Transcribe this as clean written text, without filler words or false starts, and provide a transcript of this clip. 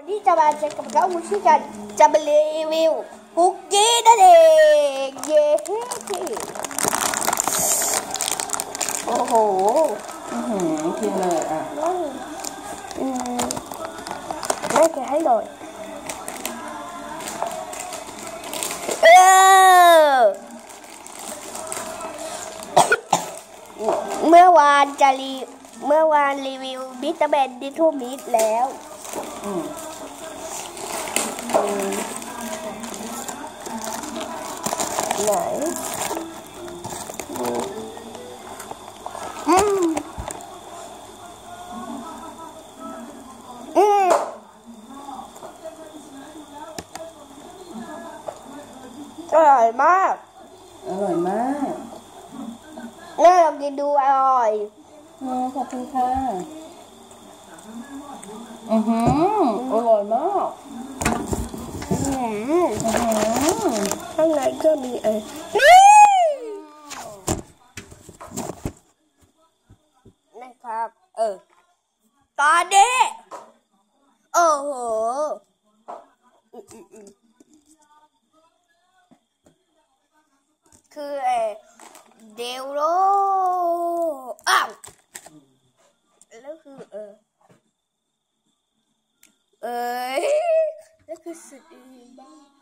นี่จะมาเจอกับเรามุชิกันจะมารีวิวคุกกี้นั่นเองเย้โอ้โหกินเลยอ่ะไม่แกะให้หน่อยเมื่อวานรีวิวบิตาแมนดิทูมิดแล้วไหนอร่อยมากแม่ลองกินดูอร่อยขอบคุณค่ะอร่อยมากข้างในก็มีนะครับตอนนี้โอ้โหคือเดลโลอ้าวแล้วคือแล้วคือสุดดีมาก